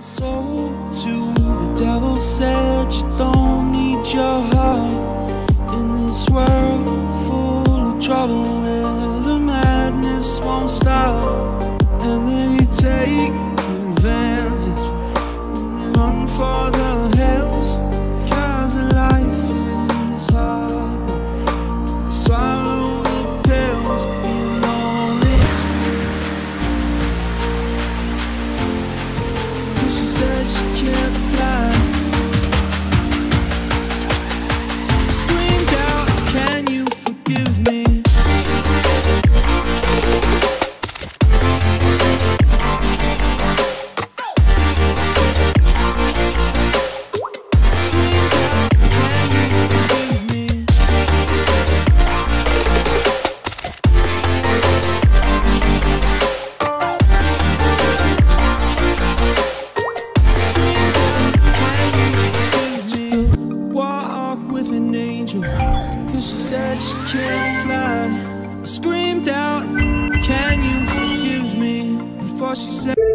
Sold to the devil, said you don't need your heart in this world full of trouble where the madness won't stop. And then you take advantage and run for the hills, 'cause life is hard. Swallow the pills, be lonely. She said she can't fly. I screamed out, can you forgive me? She said she can't fly. I screamed out, can you forgive me? Before she said